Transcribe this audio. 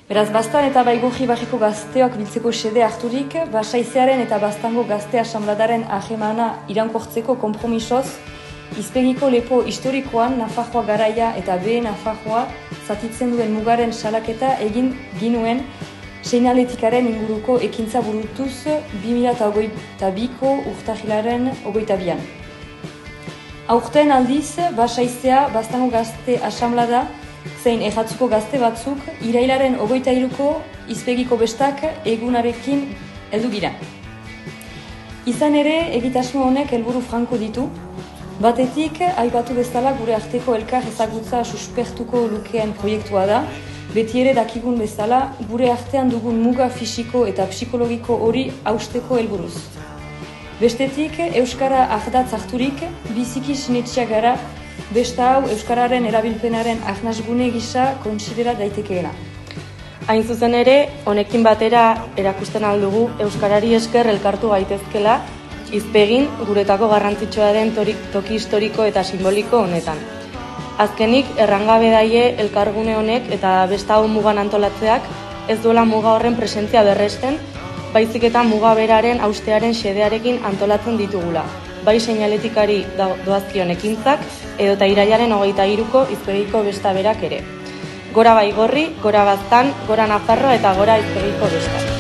Beraz, Baztan eta Baigorri barriko gazteak biltzeko xede harturik, Basaizearen eta Baztango gazte asambladaren ahemana iraunkortzeko konpromisoz, izpegiko lepo historikoan Nafarroa garaia eta behe Nafarroa zatitzen duen mugaren salaketa egin ginuen seinaletikaren inguruko ekintza burutuz 2022ko urtarrilaren 22an. Aurten aldiz, Basaizea, Baztango gazte asamblada, zein erratzuko gazte batzuk, irailaren 23ko izpegiko bestak egunarekin heldu gira. Izan ere, egitasmo honek helburu franko ditu. Batetik, aipatu bezala gure arteko elkar ezagutza suspertuko lukeen proiektua da, beti ere dakigun bezala, gure artean dugun muga fisiko eta psikologiko hori hausteko helburuz. Bestetik, Euskara ardatz harturik, biziki sinetxeak gara, besta hau Euskararen erabilpenaren arnasgune gisa kontsidera daitekeela. Hain zuzen ere, honekin batera erakusten aldugu Euskarari esker elkartu gaitezkela, izpegin guretako garrantzitsua den toki historiko eta simboliko honetan. Azkenik, errangabe daie elkargune honek eta besta hau mugan antolatzeak ez duela muga horren presentzia berresten, baizik eta muga beraren haustearen xedearekin antolatzen ditugula, bai seinaletikari doazkion ekintzak, edota irailaren 23ko izpegiko besta berak ere. Gora Baigorri, gora Baztan, gora Nafarroa eta gora izpegiko besta.